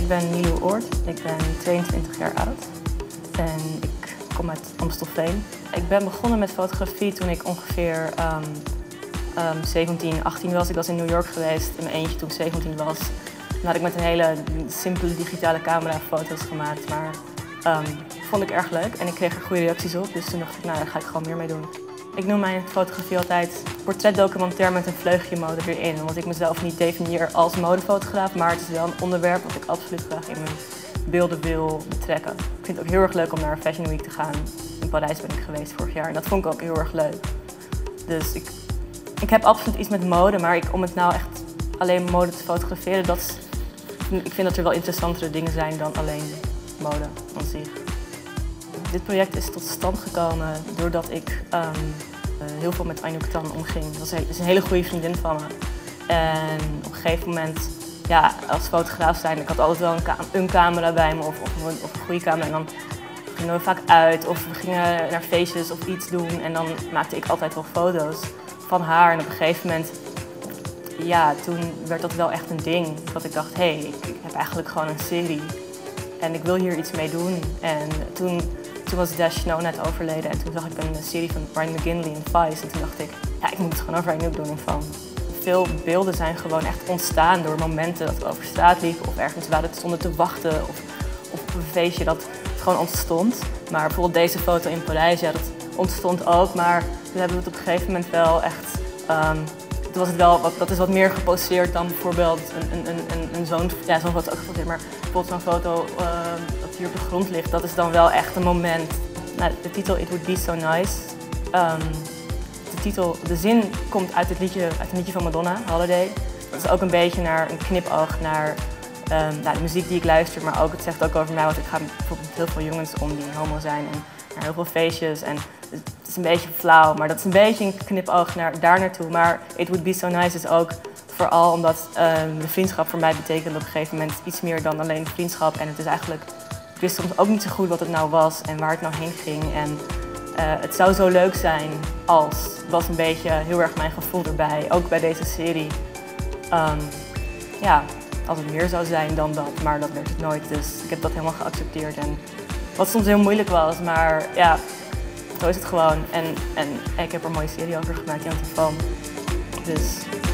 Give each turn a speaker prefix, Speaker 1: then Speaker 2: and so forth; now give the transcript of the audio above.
Speaker 1: Ik ben Nilou Oort, ik ben 22 jaar oud en ik kom uit Amstelveen. Ik ben begonnen met fotografie toen ik ongeveer 17, 18 was. Ik was in New York geweest in mijn eentje toen ik 17 was. Toen had ik met een hele simpele digitale camera foto's gemaakt, maar vond ik erg leuk en ik kreeg er goede reacties op. Dus toen dacht ik, nou daar ga ik gewoon meer mee doen. Ik noem mijn fotografie altijd portretdocumentaire met een vleugje mode erin. Omdat ik mezelf niet definieer als modefotograaf, maar het is wel een onderwerp wat ik absoluut graag in mijn beelden wil betrekken. Ik vind het ook heel erg leuk om naar een Fashion Week te gaan. In Parijs ben ik geweest vorig jaar en dat vond ik ook heel erg leuk. Dus ik heb absoluut iets met mode, maar om het nou echt alleen mode te fotograferen, ik vind dat er wel interessantere dingen zijn dan alleen mode aan zich. Dit project is tot stand gekomen doordat ik heel veel met Anouk Tan omging. Dat is een hele goede vriendin van me. En op een gegeven moment, ja, als fotograaf zijn, ik had altijd wel een camera bij me of een goede camera. En dan gingen we vaak uit of we gingen naar feestjes of iets doen. En dan maakte ik altijd wel foto's van haar. En op een gegeven moment, ja, toen werd dat wel echt een ding. Dat ik dacht, hé, ik heb eigenlijk gewoon een serie. En ik wil hier iets mee doen. En toen was Dash Snow net overleden en toen zag ik een serie van Ryan McGinley in Vice. En toen dacht ik, ja, ik moet het gewoon over Anouk doen. Veel beelden zijn gewoon echt ontstaan door momenten dat we over straat liepen of ergens stonden te wachten of op een feestje dat het gewoon ontstond. Maar bijvoorbeeld deze foto in Parijs, ja, dat ontstond ook, maar toen hebben we het op een gegeven moment wel echt... dat is wat meer geposeerd dan bijvoorbeeld zo'n foto ook geposeerd, maar bijvoorbeeld zo'n foto dat hier op de grond ligt, dat is dan wel echt een moment. Nou, de titel It Would Be So Nice. De zin komt uit een liedje van Madonna, Holiday. Dat is ook een beetje naar een knipoog naar de muziek die ik luister, maar ook, het zegt ook over mij, want ik ga bijvoorbeeld met heel veel jongens om die homo zijn en naar heel veel feestjes. En het is een beetje flauw, maar dat is een beetje een knipoog daar naartoe. Maar It Would Be So Nice is ook vooral omdat de vriendschap voor mij betekende op een gegeven moment iets meer dan alleen vriendschap. En het is eigenlijk, ik wist soms ook niet zo goed wat het nou was en waar het nou heen ging. En het zou zo leuk zijn als, was een beetje heel erg mijn gevoel erbij, ook bij deze serie. Ja, als het meer zou zijn dan dat, maar dat werd het nooit. Dus ik heb dat helemaal geaccepteerd. En wat soms heel moeilijk was, maar ja, zo is het gewoon. En ik heb er een mooie serie over gemaakt, Jan Telefoon. Dus